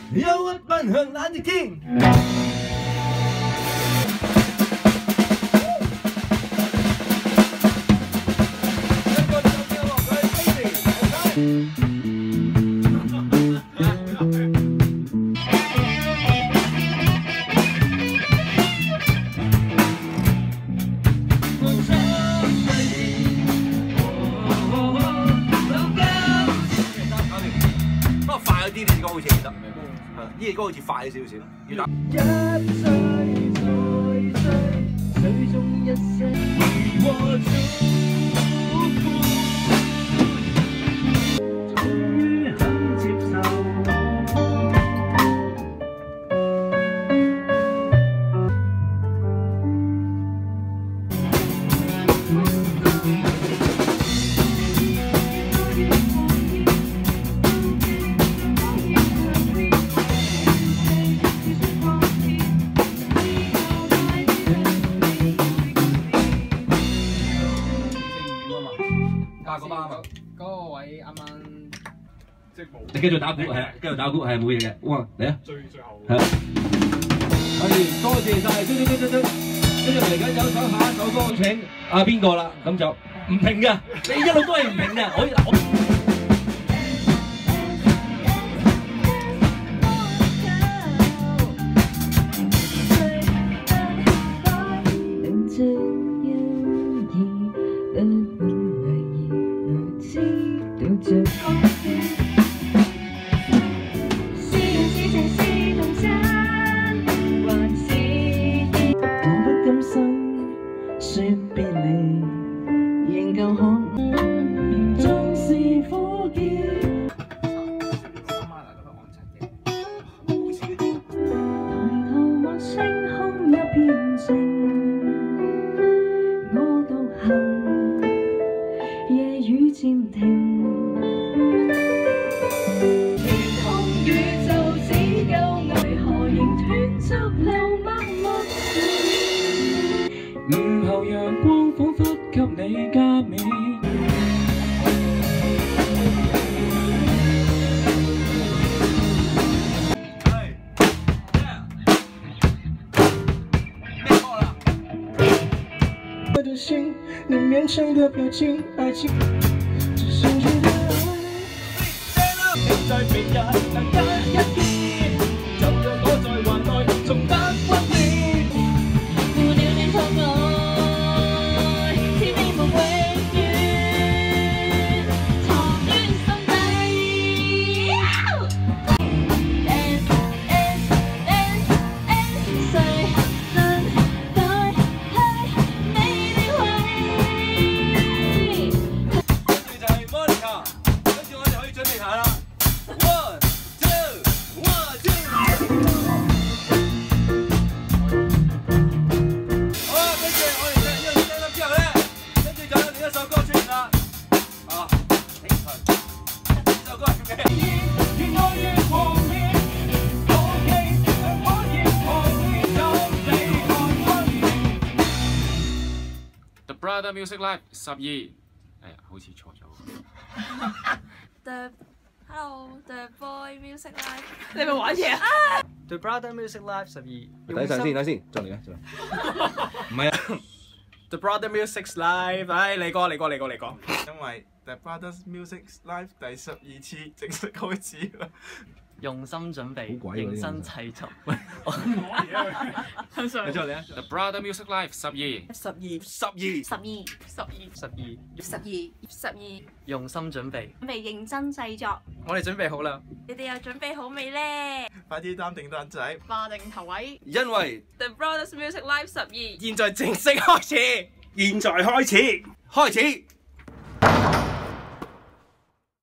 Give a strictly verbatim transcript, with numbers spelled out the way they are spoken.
憂鬱奔向冷的天。快啲，呢啲歌好似唔得，呢啲歌好似快少少，要打。一追再追，水中一些和祝福，終於肯接受。加嗰班啊！嗰個位啱啱即係冇。你繼續打鼓係啊，繼續打鼓係冇嘢嘅。哇，嚟啊！最最後。係。係，多謝晒，追追追追追，跟住嚟緊有首下一首歌請啊邊個啦？咁就唔停㗎，你一路都係唔停㗎。我我。說別離，仍舊可縱是火焰。抬頭望星空一片靜，我獨行，夜雨漸停。天空宇宙只夠我，為何仍斷續流默默午後陽光彷彿給你加冕。我的心，你勉強的表情，愛情只剩下的愛。你在明日能得一天，就讓我在環內重得溫暖。負了你錯愛，天美夢永遠藏於心底。S S S S 誰能代替你的位？跟住就係 Monica， 跟住我哋可以準備下啦。One two one two。好啦，跟住我哋唱呢個聲音之後咧，跟住就有另一首歌出現啦。啊，停佢！呢首歌係叫咩？越愛越狂熱，好奇像火焰狂熱，有你看溫暖。The Brother Music Live 十二，哎呀，好似錯咗。 The Hello，The Boy Music Live， 你咪玩嘢啊 The Brother Music Live 十二， 等一陣先，等先，再嚟啊，再嚟。唔係啊 The Brother Music Live， 唉，你講，你講，你講，你講。 因為 The Brothers Music Live 第十二次正式開始啦。 用心準備，認真製作。 你再嚟啊 The Brother Music Live 十二， 十二， 十二， 十二，十二， 十二， 十二，十二， 用心準備， 準備認真製作。 我哋準備好啦。 你哋又準備好未呢？ 快啲擔定擔仔， 霸定頭位。 因為 The Brothers Music Live 十二， 現在正式開始， 現在開始，開始。